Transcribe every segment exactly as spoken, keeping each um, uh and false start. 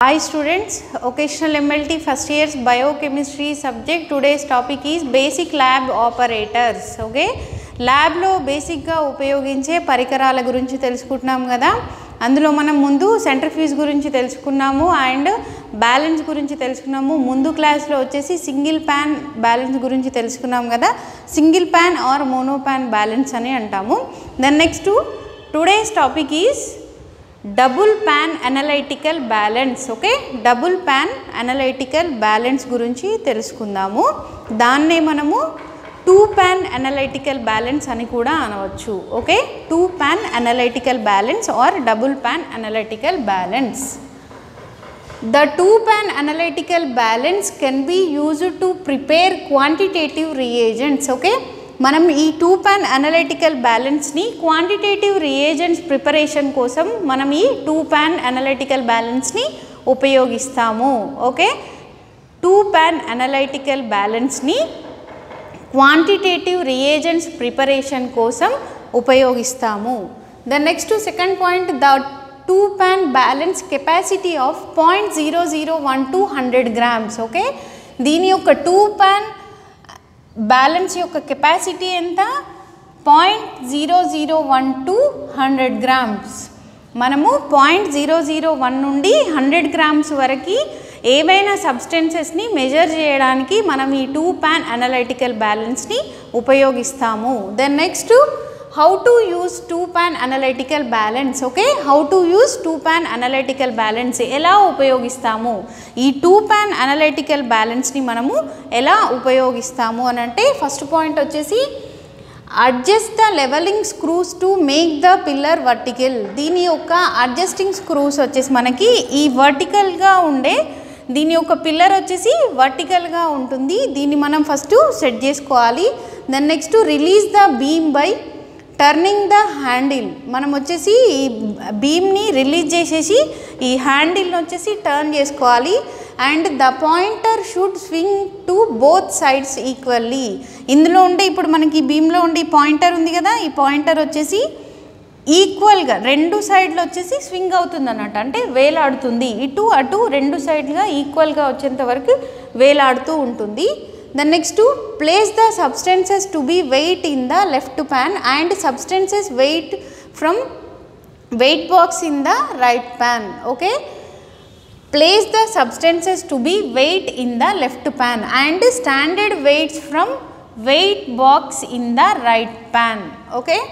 Hi students, occasional M L T first year's biochemistry subject. Today's topic is basic lab operators. Okay, lab lo basic ga ఉపయోగించే పరికరాల గురించి తెలుసుకుంటున్నాం కదా. అందులో మనం ముందు సెంట్రిఫ్యూజ్ గురించి తెలుసుకున్నాము అండ్ బ్యాలెన్స్ గురించి తెలుసుకున్నాము. ముందు క్లాస్లో వచ్చేసి సింగిల్ ప్యాన్ బ్యాలెన్స్ గురించి తెలుసుకున్నాం కదా. Single pan or mono pan balance అని అంటాము. Then next today's topic is double pan analytical balance. Okay, double pan analytical balance గురించి తెలుసుకుందాము. దాన్నే మనము టూ ప్యాన్ అనలైటికల్ బ్యాలెన్స్ అని కూడా అనవచ్చు. Okay, two pan analytical balance or double pan analytical balance. The two pan analytical balance can be used to prepare quantitative reagents. Okay, మనం ఈ two pan analytical బ్యాలెన్స్ని క్వాంటిటేటివ్ రియేజెంట్స్ ప్రిపరేషన్ కోసం మనం ఈ two pan analytical బ్యాలెన్స్ని ఉపయోగిస్తాము. Okay, two pan analytical బ్యాలెన్స్ని quantitative reagents preparation కోసం ఉపయోగిస్తాము. The next second point, the two pan balance capacity of point zero zero one to hundred grams. Okay, దీని యొక్క టూ ప్యాన్ బ్యాలెన్స్ యొక్క capacity ఎంత? Point zero zero one to hundred grams. మనము point zero zero one నుండి hundred grams వరకు ఏవైనా సబ్స్టెన్సెస్ని measure చేయడానికి మనం ఈ టూ ప్యాన్ అనలైటికల్ బ్యాలెన్స్ని ఉపయోగిస్తాము. Then next, how to use two pan analytical balance. Okay, how to use two pan analytical balance ఎలా ఉపయోగిస్తాము? ఈ టూ ప్యాన్ అనలైటికల్ బ్యాలెన్స్ని మనము ఎలా ఉపయోగిస్తాము అని అంటే, ఫస్ట్ పాయింట్ వచ్చేసి adjust the levelling screws to make the pillar vertical. దీని యొక్క అడ్జస్టింగ్ స్క్రూస్ వచ్చేసి మనకి ఈ వర్టికల్గా ఉండే దీని యొక్క పిల్లర్ వచ్చేసి వర్టికల్గా ఉంటుంది. దీన్ని మనం ఫస్ట్ సెట్ చేసుకోవాలి. Then next, release the beam by turning the handle. మనం వచ్చేసి ఈ బీమ్ని రిలీజ్ చేసేసి ఈ హ్యాండిల్ని వచ్చేసి టర్న్ చేసుకోవాలి. And the pointer should swing to both sides equally. ఇందులో ఉండే ఇప్పుడు మనకి బీమ్లో ఉండే పాయింటర్ ఉంది కదా, ఈ పాయింటర్ వచ్చేసి ఈక్వల్గా రెండు సైడ్లు వచ్చేసి స్వింగ్ అవుతుంది అన్నట్టు, అంటే వేలాడుతుంది. ఇటు అటు రెండు సైడ్లుగా ఈక్వల్గా వచ్చేంత వరకు వేలాడుతూ ఉంటుంది. The next, place the substances to be weight in the left pan and substances weight from weight box in the right pan. Okay, place the substances to be weight in the left pan and standard weights from weight box in the right pan. Okay,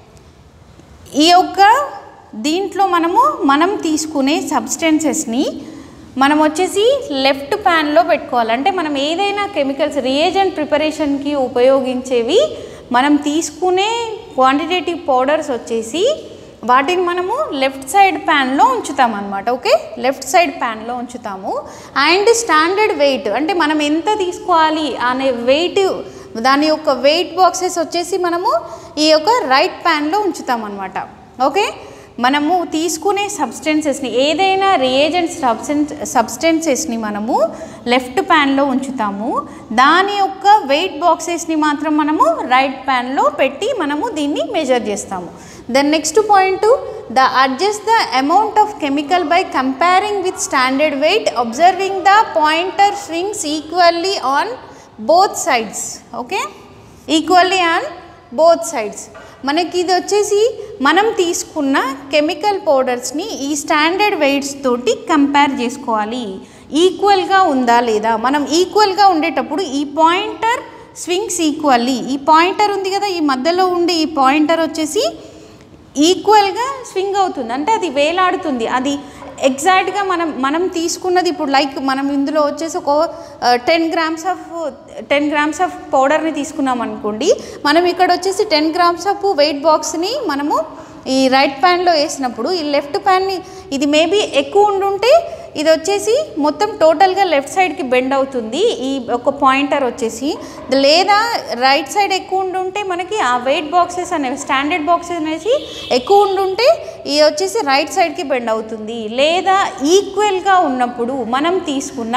ఈ యొక్క దీంట్లో మనము మనం తీసుకునే సబ్స్టెన్సెస్ని మనం వచ్చేసి left ప్యాన్లో పెట్టుకోవాలి. అంటే మనం ఏదైనా కెమికల్స్ రియేజెంట్ ప్రిపరేషన్కి ఉపయోగించేవి మనం తీసుకునే క్వాంటిటేటివ్ పౌడర్స్ వచ్చేసి వాటిని మనము లెఫ్ట్ సైడ్ ప్యాన్లో ఉంచుతాం అన్నమాట. ఓకే, లెఫ్ట్ సైడ్ ప్యాన్లో ఉంచుతాము. అండ్ స్టాండర్డ్ వెయిట్ అంటే మనం ఎంత తీసుకోవాలి అనే వెయిట్, దాని యొక్క వెయిట్ బాక్సెస్ వచ్చేసి మనము ఈ యొక్క రైట్ ప్యాన్లో ఉంచుతాం అన్నమాట. ఓకే, మనము తీసుకునే సబ్స్టెన్సెస్ని ఏదైనా రియేజెంట్ సబ్స్టెన్స్ సబ్స్టెన్సెస్ని మనము లెఫ్ట్ ప్యాన్లో ఉంచుతాము. దాని యొక్క వెయిట్ బాక్సెస్ని మాత్రం మనము రైట్ ప్యాన్లో పెట్టి మనము దీన్ని మెజర్ చేస్తాము. Then next point, the adjust the amount of chemical by comparing with standard weight observing the pointer swings equally on both sides. Okay, equally on both sides. మనకి ఇది వచ్చేసి మనం తీసుకున్న కెమికల్ పౌడర్స్ని ఈ స్టాండర్డ్ వెయిట్స్ తోటి compare చేసుకోవాలి. ఈక్వల్గా ఉందా లేదా? మనం ఈక్వల్గా ఉండేటప్పుడు ఈ పాయింటర్ స్వింగ్స్ ఈక్వల్లీ, ఈ పాయింటర్ ఉంది కదా, ఈ మధ్యలో ఉండే ఈ పాయింటర్ వచ్చేసి ఈక్వల్గా స్వింగ్ అవుతుంది, అంటే అది వేలాడుతుంది. అది ఎగ్జాక్ట్గా మనం మనం తీసుకున్నది ఇప్పుడు లైక్ మనం ఇందులో వచ్చేసి ఒక ten grams of ten grams of పౌడర్ని తీసుకున్నాం అనుకోండి. మనం ఇక్కడ వచ్చేసి టెన్ గ్రామ్స్ ఆఫ్ వెయిట్ బాక్స్ని మనము ఈ రైట్ ప్యాన్లో వేసినప్పుడు ఈ లెఫ్ట్ ప్యాన్ని ఇది మేబీ ఎక్కువ ఉండుంటే ఇది వచ్చేసి మొత్తం టోటల్గా లెఫ్ట్ సైడ్కి బెండ్ అవుతుంది ఈ ఒక పాయింటర్ వచ్చేసి. లేదా రైట్ సైడ్ ఎక్కువ ఉండుంటే మనకి ఆ వెయిట్ బాక్సెస్ అనేవి స్టాండర్డ్ బాక్సెస్ అనేసి ఎక్కువ ఉండుంటే ఇది వచ్చేసి రైట్ సైడ్కి బెండ్ అవుతుంది. లేదా ఈక్వల్గా ఉన్నప్పుడు మనం తీసుకున్న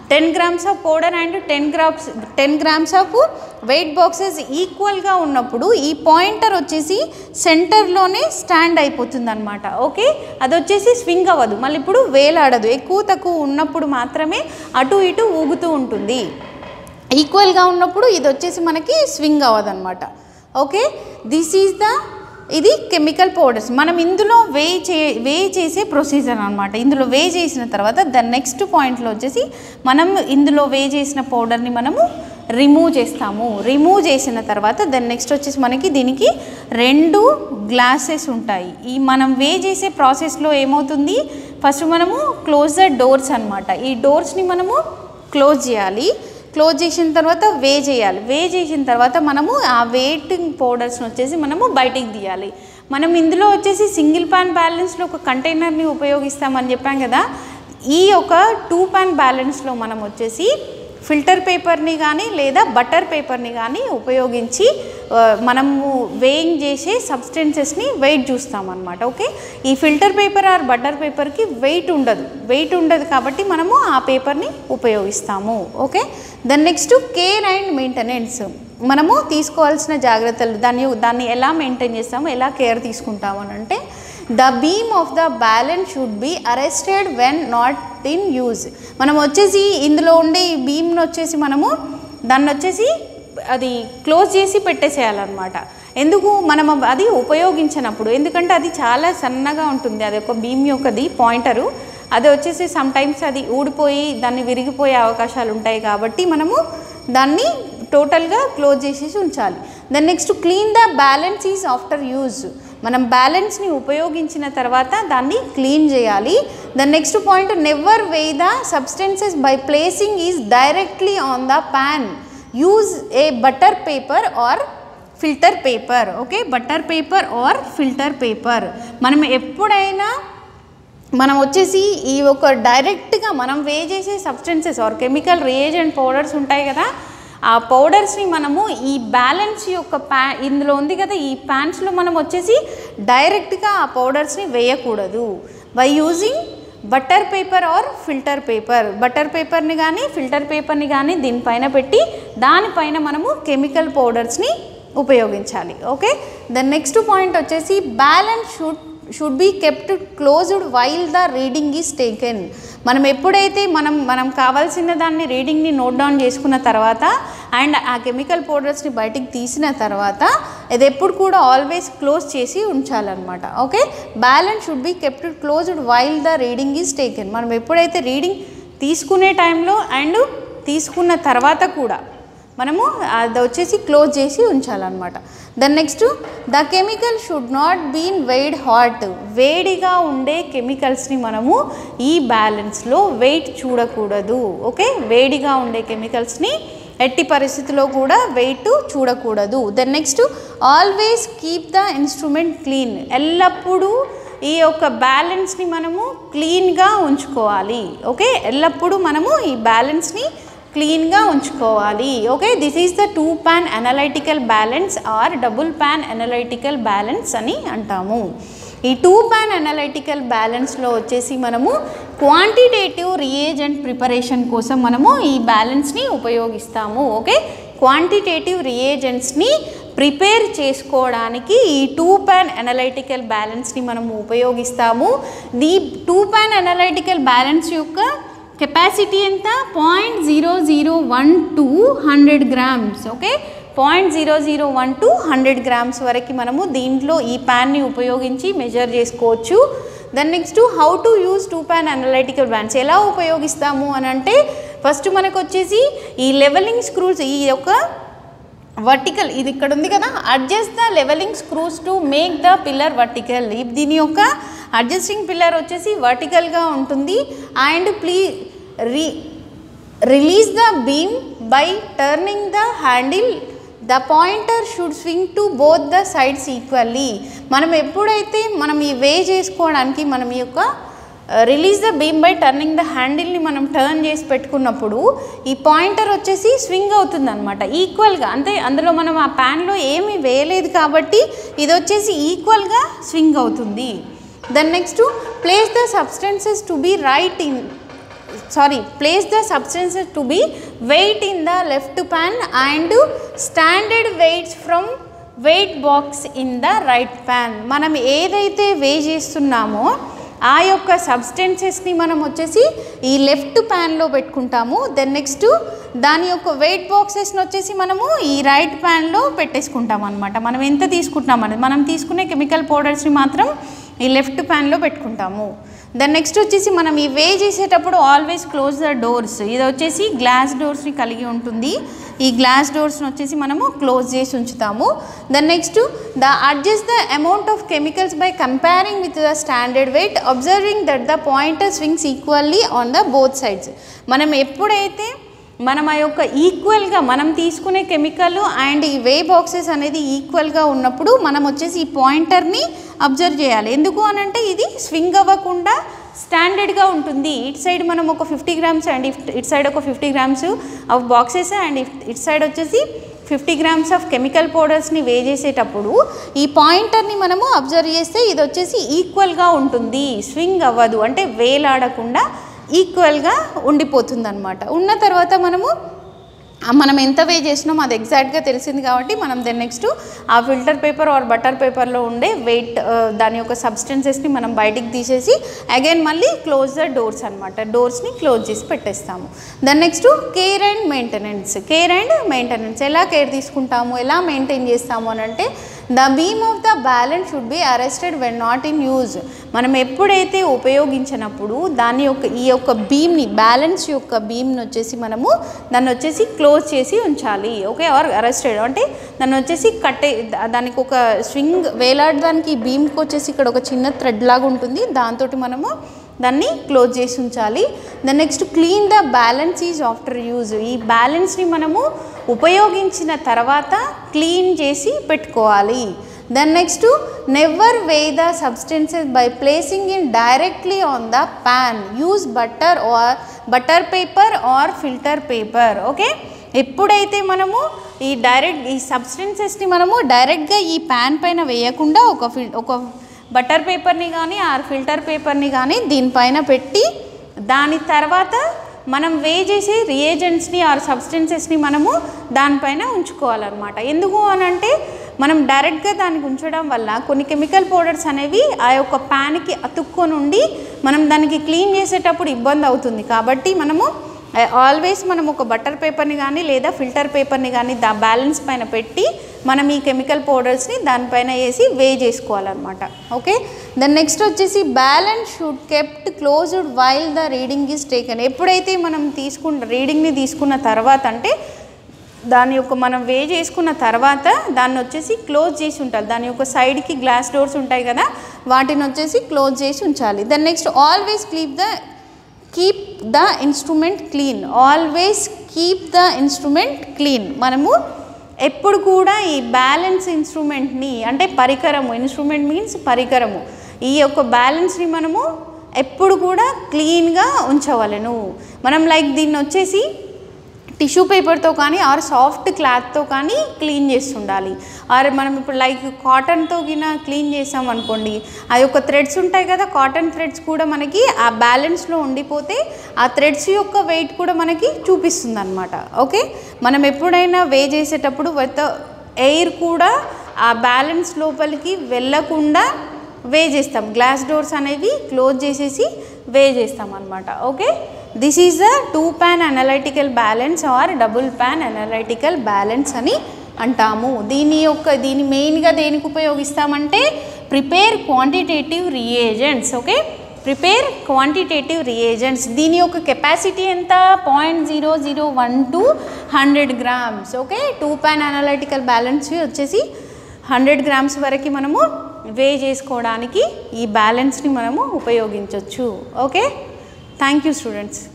ten grams of powder and ten grams ten grams of weight boxes ఈక్వల్గా ఉన్నప్పుడు ఈ పాయింటర్ వచ్చేసి సెంటర్లోనే స్టాండ్ అయిపోతుంది అనమాట. ఓకే, అది వచ్చేసి స్వింగ్ అవ్వదు, మళ్ళీ ఇప్పుడు వేలాడదు. ఎక్కువ తక్కువ ఉన్నప్పుడు మాత్రమే అటు ఇటు ఊగుతూ ఉంటుంది. ఈక్వల్గా ఉన్నప్పుడు ఇది వచ్చేసి మనకి స్వింగ్ అవ్వదు అనమాట. ఓకే, దిస్ ఈజ్ ద ఇది కెమికల్ పౌడర్స్. మనం ఇందులో వే చే వే చేసే ప్రొసీజర్ అనమాట. ఇందులో వే చేసిన తర్వాత దాని నెక్స్ట్ పాయింట్లో వచ్చేసి మనం ఇందులో వే చేసిన పౌడర్ని మనము రిమూవ్ చేస్తాము. రిమూవ్ చేసిన తర్వాత దాని నెక్స్ట్ వచ్చేసి మనకి దీనికి రెండు గ్లాసెస్ ఉంటాయి. ఈ మనం వే చేసే ప్రాసెస్లో ఏమవుతుంది, ఫస్ట్ మనము క్లోజ్ ద డోర్స్ అనమాట. ఈ డోర్స్ని మనము క్లోజ్ చేయాలి. క్లోజ్ చేసిన తర్వాత వే చేయాలి. వే చేసిన తర్వాత మనము ఆ వెయిటింగ్ పౌడర్స్ని వచ్చేసి మనము బయటికి తీయాలి. మనం ఇందులో వచ్చేసి సింగిల్ ప్యాన్ బ్యాలెన్స్లో ఒక కంటైనర్ని ఉపయోగిస్తామని చెప్పాం కదా. ఈ ఒక టూ ప్యాన్ బ్యాలెన్స్లో మనం వచ్చేసి ఫిల్టర్ పేపర్ని కానీ లేదా బటర్ పేపర్ని కానీ ఉపయోగించి మనము వేయింగ్ చేసే సబ్స్టెన్సెస్ని వెయిట్ చూస్తామన్నమాట. ఓకే, ఈ ఫిల్టర్ పేపర్ ఆర్ బటర్ పేపర్కి వెయిట్ ఉండదు వెయిట్ ఉండదు కాబట్టి మనము ఆ పేపర్ని ఉపయోగిస్తాము. ఓకే, then next care and maintenance. మనము తీసుకోవాల్సిన జాగ్రత్తలు, దాన్ని దాన్ని ఎలా మెయింటైన్ చేస్తాము, ఎలా కేర్ తీసుకుంటాము అని అంటే, the beam of the balance should be arrested when not in use. మనం వచ్చేసి ఇందులో ఉండే ఈ బీమ్ని వచ్చేసి మనము దాన్ని వచ్చేసి అది క్లోజ్ చేసి పెట్టేసేయాలన్నమాట. ఎందుకు, మనం అది ఉపయోగించినప్పుడు, ఎందుకంటే అది చాలా సన్నగా ఉంటుంది. అది ఒక బీమ్ యొక్కది పాయింటరు, అది వచ్చేసి సమ్ టైమ్స్ అది ఊడిపోయి దాన్ని విరిగిపోయే అవకాశాలు ఉంటాయి కాబట్టి మనము దాన్ని టోటల్గా క్లోజ్ చేసేసి ఉంచాలి. Then next clean the balance is after use. మనం బ్యాలెన్స్ని ఉపయోగించిన తర్వాత దాన్ని క్లీన్ చేయాలి. The next point, never weigh the substances by placing is directly on the pan. Use a butter paper or filter paper. Okay, butter paper or filter paper. మనం ఎప్పుడైనా మనం వచ్చేసి ఈ ఒక డైరెక్ట్గా మనం వే చేసే substances or chemical reagent powders ఉంటాయి కదా, ఆ పౌడర్స్ని మనము ఈ బ్యాలెన్స్ యొక్క ప్యా ఇందులో ఉంది కదా ఈ ప్యాన్స్లో మనం వచ్చేసి డైరెక్ట్గా ఆ పౌడర్స్ని వేయకూడదు. By using butter paper or filter paper. Butter పేపర్ని కానీ ఫిల్టర్ పేపర్ని కానీ దీనిపైన పెట్టి దానిపైన మనము కెమికల్ పౌడర్స్ని ఉపయోగించాలి. ఓకే, ద నెక్స్ట్ పాయింట్ వచ్చేసి balance should should be kept closed while the reading is taken. మనం ఎప్పుడైతే మనం మనం కావాల్సిన దాన్ని రీడింగ్ని నోట్ డౌన్ చేసుకున్న తర్వాత అండ్ ఆ కెమికల్ పౌడర్స్ని బయటికి తీసిన తర్వాత ఇది ఎప్పుడు కూడా ఆల్వేస్ క్లోజ్ చేసి ఉంచాలన్నమాట. Okay, balance should be kept closed while the reading is taken. మనం ఎప్పుడైతే రీడింగ్ తీసుకునే టైంలో అండ్ తీసుకున్న తర్వాత కూడా మనము అది వచ్చేసి క్లోజ్ చేసి ఉంచాలన్నమాట. Then next, the chemical should not been weighed hot. వేడిగా ఉండే కెమికల్స్ని మనము ఈ బ్యాలెన్స్లో వెయిట్ చూడకూడదు. ఓకే, వేడిగా ఉండే కెమికల్స్ని ఎట్టి పరిస్థితిలో కూడా వెయిట్ చూడకూడదు. Then next, always keep the instrument clean. ఎల్లప్పుడూ ఈ యొక్క బ్యాలెన్స్ని మనము క్లీన్గా ఉంచుకోవాలి. ఓకే, ఎల్లప్పుడూ మనము ఈ బ్యాలెన్స్ని క్లీన్గా ఉంచుకోవాలి. Okay, this is the two pan analytical balance or double pan analytical balance అని అంటాము. ఈ టూ ప్యాన్ అనలైటికల్ బ్యాలెన్స్లో వచ్చేసి మనము క్వాంటిటేటివ్ రియేజెంట్ ప్రిపరేషన్ కోసం మనము ఈ బ్యాలెన్స్ని ఉపయోగిస్తాము. ఓకే, క్వాంటిటేటివ్ రియేజెంట్స్ని ప్రిపేర్ చేసుకోవడానికి ఈ టూ ప్యాన్ అనలైటికల్ బ్యాలెన్స్ని మనము ఉపయోగిస్తాము. ఈ టూ ప్యాన్ అనలైటికల్ బ్యాలెన్స్ యొక్క కెపాసిటీ ఎంత, point zero zero one to hundred grams. Okay, point zero zero one to hundred grams వరకు మనము దీంట్లో ఈ ప్యాన్ని ఉపయోగించి మెజర్ చేసుకోవచ్చు. Then next, how to use two pan analytical balance. ఎలా ఉపయోగిస్తాము అని అంటే, ఫస్ట్ మనకు వచ్చేసి ఈ లెవెలింగ్ స్క్రూస్, ఈ యొక్క వర్టికల్ ఇది ఇక్కడ ఉంది కదా, adjust the levelling screws to make the pillar vertical. దీని యొక్క అడ్జస్టింగ్ పిల్లర్ వచ్చేసి వర్టికల్గా ఉంటుంది. And plea re release the beam by turning the handle. The pointer should swing to both the sides equally. మనం ఎప్పుడైతే మనం ఈ వే చేసుకోవడానికి మనం ఈ యొక్క release the beam by turning the హ్యాండిల్ని మనం టర్న్ చేసి పెట్టుకున్నప్పుడు ఈ పాయింటర్ వచ్చేసి స్వింగ్ అవుతుంది అనమాట ఈక్వల్గా. అంటే అందులో మనం ఆ ప్యాన్లో ఏమీ వేయలేదు కాబట్టి ఇది వచ్చేసి ఈక్వల్గా స్వింగ్ అవుతుంది. Then next, place the substances to be right in sorry place the substances to be weight in the left pan and standard weights from weight box in the right pan. మనం ఏదైతే వే చేస్తున్నామో ఆ యొక్క సబ్స్టెన్సెస్ని మనం వచ్చేసి ఈ left ప్యాన్లో పెట్టుకుంటాము. దెన్ నెక్స్ట్ దాని యొక్క వెయిట్ బాక్సెస్ని వచ్చేసి మనము ఈ రైట్ ప్యాన్లో పెట్టేసుకుంటాం అనమాట. మనం ఎంత తీసుకుంటున్నాం అనేది మనం తీసుకునే కెమికల్ పౌడర్స్ని మాత్రం ఈ లెఫ్ట్ ప్యాన్లో పెట్టుకుంటాము. దెన్ నెక్స్ట్ వచ్చేసి మనం ఈ వే చేసేటప్పుడు ఆల్వేస్ క్లోజ్ ద డోర్స్. ఇది వచ్చేసి గ్లాస్ డోర్స్ని కలిగి ఉంటుంది. ఈ గ్లాస్ డోర్స్ని వచ్చేసి మనము క్లోజ్ చేసి ఉంచుతాము. Then next the adjust the amount of chemicals by comparing with the standard weight observing that the pointer swings equally on the both sides. మనం ఎప్పుడైతే మనం ఆ యొక్క ఈక్వల్గా మనం తీసుకునే కెమికల్ అండ్ ఈ వే బాక్సెస్ అనేది ఈక్వల్గా ఉన్నప్పుడు మనం వచ్చేసి ఈ పాయింటర్ని అబ్జర్వ్ చేయాలి. ఎందుకు అనంటే ఇది స్వింగ్ అవ్వకుండా స్టాండర్డ్గా ఉంటుంది. ఇటు సైడ్ మనం ఒక ఫిఫ్టీ గ్రామ్స్ అండ్ ఇటు సైడ్ ఒక fifty grams of boxes and ఇటు సైడ్ వచ్చేసి ఫిఫ్టీ గ్రామ్స్ ఆఫ్ కెమికల్ పౌడర్స్ని వే చేసేటప్పుడు ఈ పాయింటర్ని మనము అబ్జర్వ్ చేస్తే ఇది వచ్చేసి ఈక్వల్గా ఉంటుంది, స్వింగ్ అవ్వదు, అంటే వేలాడకుండా ఈక్వల్గా ఉండిపోతుంది అనమాట. ఉన్న తర్వాత మనము మనం ఎంత వే చేసినామో అది ఎగ్జాక్ట్గా తెలిసింది కాబట్టి మనం దెన్ నెక్స్ట్ ఆ ఫిల్టర్ పేపర్ ఆర్ బటర్ పేపర్లో ఉండే వెయిట్ దాని యొక్క సబ్స్టెన్సెస్ని మనం బయటికి తీసేసి అగైన్ మళ్ళీ క్లోజ్ ద డోర్స్ అనమాట. డోర్స్ని క్లోజ్ చేసి పెట్టేస్తాము. Then next care and maintenance. Care and maintenance ఎలా కేర్ తీసుకుంటాము, ఎలా మెయింటైన్ చేస్తాము అని అంటే the beam of the balance should be arrested when not in use. మనం ఎప్పుడైతే ఉపయోగించినప్పుడు దాని యొక్క ఈ యొక్క బీమ్ని బ్యాలెన్స్ యొక్క బీమ్ని వచ్చేసి మనము దాన్ని వచ్చేసి క్లోజ్ చేసి ఉంచాలి. ఓకే, ఆర్ అరెస్టెడ్ అంటే దాన్ని వచ్చేసి కట్టే దానికి ఒక స్వింగ్ వేలాడడానికి ఈ బీమ్కి వచ్చేసి ఇక్కడ ఒక చిన్న థ్రెడ్ లాగా ఉంటుంది, దాంతో మనము దాన్ని క్లోజ్ చేసి ఉంచాలి. Then next clean the balance is after use. ఈ బ్యాలెన్స్ని మనము ఉపయోగించిన తర్వాత క్లీన్ చేసి పెట్టుకోవాలి. Then next never weigh the substances by placing in directly on the pan. Use butter or butter paper or filter paper. Okay, ఎప్పుడైతే మనము ఈ డైరెక్ట్ ఈ సబ్స్టెన్సెస్ని మనము డైరెక్ట్గా ఈ ప్యాన్ పైన వేయకుండా ఒక ఫిల్ ఒక బటర్ పేపర్ని కానీ ఆర్ ఫిల్టర్ పేపర్ని కానీ దీనిపైన పెట్టి దాని తర్వాత మనం వే చేసే రియేజెంట్స్ని ఆర్ సబ్స్టెన్సెస్ని మనము దానిపైన ఉంచుకోవాలన్నమాట. ఎందుకు అనంటే మనం డైరెక్ట్గా దానికి ఉంచడం వల్ల కొన్ని కెమికల్ పౌడర్స్ అనేవి ఆ యొక్క ప్యాన్కి అతుక్కొని ఉండి మనం దానికి క్లీన్ చేసేటప్పుడు ఇబ్బంది అవుతుంది. కాబట్టి మనము ఆల్వేస్ మనం ఒక బటర్ పేపర్ని కానీ లేదా ఫిల్టర్ పేపర్ని కానీ దా బ్యాలెన్స్ పైన పెట్టి మనం ఈ కెమికల్ పౌడర్స్ని దానిపైన వేసి వే చేసుకోవాలన్నమాట. ఓకే, దెన్ నెక్స్ట్ వచ్చేసి balance should kept closed while the reading is taken. ఎప్పుడైతే మనం తీసుకున్న రీడింగ్ని తీసుకున్న తర్వాత అంటే దాని యొక్క మనం వే చేసుకున్న తర్వాత దాన్ని వచ్చేసి క్లోజ్ చేసి ఉండాలి. దాని యొక్క సైడ్కి గ్లాస్ డోర్స్ ఉంటాయి కదా, వాటిని వచ్చేసి క్లోజ్ చేసి ఉంచాలి. Then next always keep the keep the instrument clean. Always keep the instrument clean. మనము ఎప్పుడు కూడా ఈ బ్యాలెన్స్ ఇన్స్ట్రుమెంట్ని అంటే పరికరము, ఇన్స్ట్రుమెంట్ మీన్స్ పరికరము, ఈ యొక్క బ్యాలెన్స్ని మనము ఎప్పుడు కూడా క్లీన్గా ఉంచవలెను. మనం లైక్ దీన్ని వచ్చేసి టిష్యూ పేపర్తో కానీ ఆర్ సాఫ్ట్ క్లాత్తో కానీ క్లీన్ చేస్తుండాలి. ఆర్ మనం ఇప్పుడు లైక్ కాటన్తో గిన క్లీన్ చేసాం అనుకోండి, ఆ యొక్క థ్రెడ్స్ ఉంటాయి కదా, కాటన్ థ్రెడ్స్ కూడా మనకి ఆ బ్యాలెన్స్లో ఉండిపోతే ఆ థ్రెడ్స్ యొక్క వెయిట్ కూడా మనకి చూపిస్తుంది అనమాట. ఓకే, మనం ఎప్పుడైనా వే చేసేటప్పుడు విత్ ఎయిర్ కూడా ఆ బ్యాలెన్స్ లోపలికి వెళ్ళకుండా వే చేస్తాం. గ్లాస్ డోర్స్ అనేవి క్లోజ్ చేసేసి వే చేస్తాం అనమాట. Okay, this is the two pan analytical balance or double pan analytical balance అని అంటాము. దీని యొక్క దీని మెయిన్గా దేనికి ఉపయోగిస్తామంటే prepare quantitative reagents. Okay, prepare quantitative reagents. దీని యొక్క కెపాసిటీ ఎంత, point zero zero one to hundred grams. Okay, two pan analytical balance వచ్చేసి హండ్రెడ్ గ్రామ్స్ వరకు మనము వే చేసుకోవడానికి ఈ బ్యాలెన్స్ని మనము ఉపయోగించవచ్చు. Okay, thank you students.